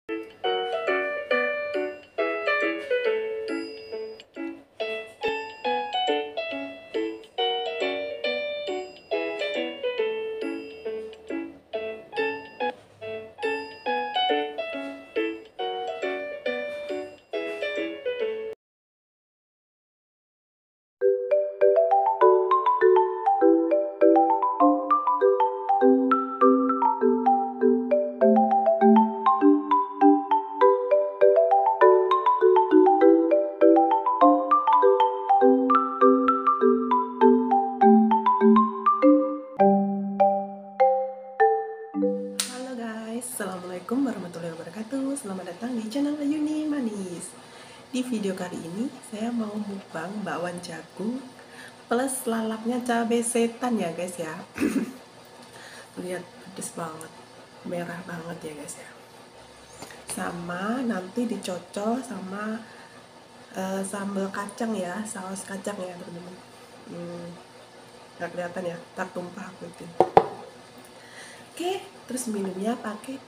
Assalamualaikum warahmatullahi wabarakatuh. Selamat datang di channel Yuni Manis. Di video kali ini saya mau mukbang bakwan jagung plus lalapnya cabai setan ya guys ya. Lihat pedes banget, merah banget ya guys ya. Sama nanti dicocol sama sambal kacang ya, saus kacang ya teman-teman. Nggak kelihatan ya, tak tumpah aku itu. Oke, terus minumnya pakai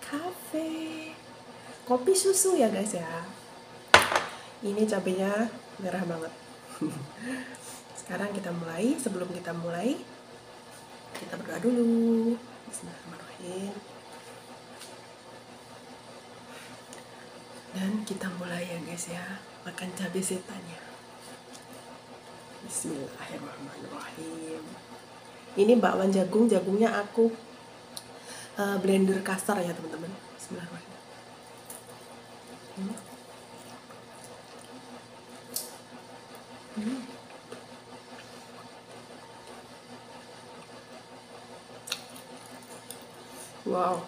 kopi susu ya guys ya. Ini cabenya merah banget. Sekarang kita mulai. Sebelum kita mulai, kita berdoa dulu. Bismillahirrahmanirrahim. Dan kita mulai ya guys ya, makan cabai setannya. Bismillahirrahmanirrahim. Ini bakwan jagung, jagungnya aku blender kasar ya teman-teman. Bismillahirrahmanirrahim. Wow.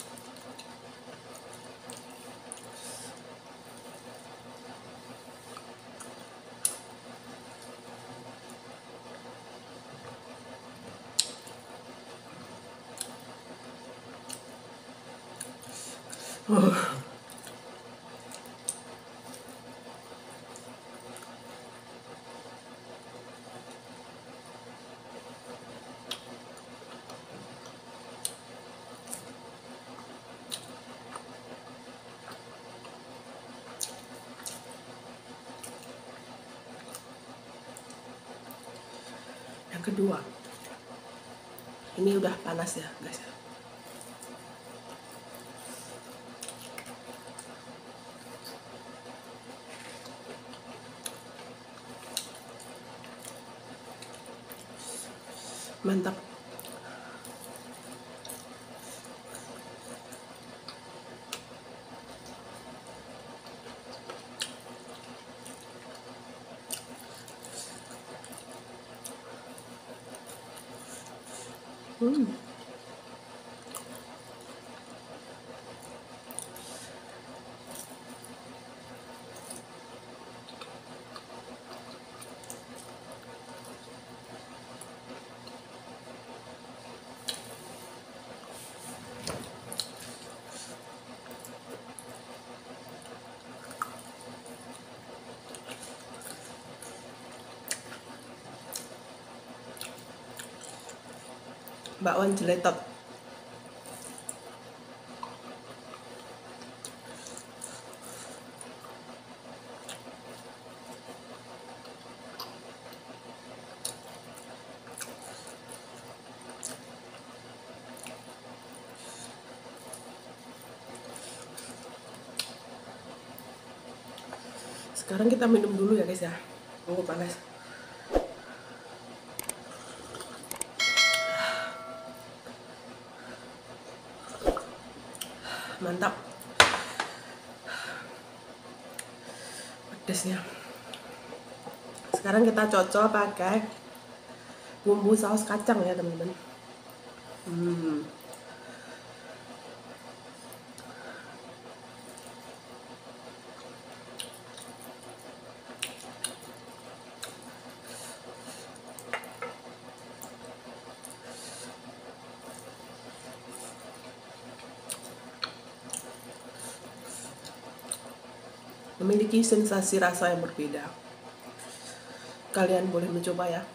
Yang kedua, ini udah panas ya guys ya. Mantap. Bakwan jeletot. Sekarang kita minum dulu ya guys ya. Tunggu panas. Mantap. Pedesnya. Sekarang kita cocol pakai bumbu saus kacang ya teman-teman. Memiliki sensasi rasa yang berbeda. Kalian boleh mencoba ya.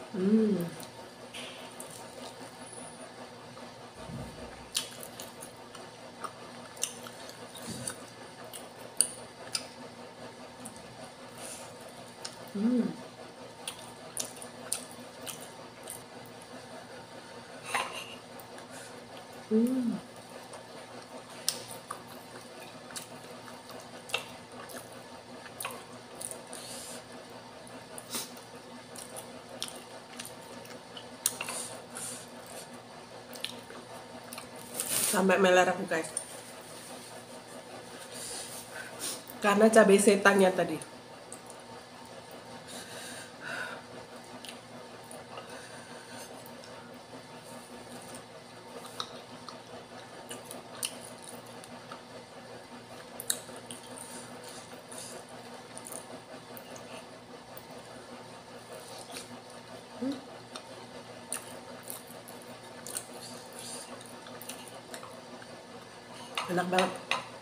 Hmm. Hmm. Hmm. Sampai meler aku guys. Karena cabai setannya tadi. Enak banget.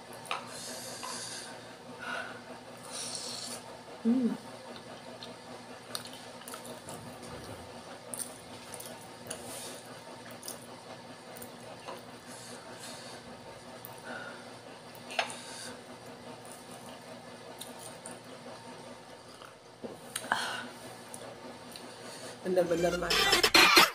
Hmm. Bener-bener mantap.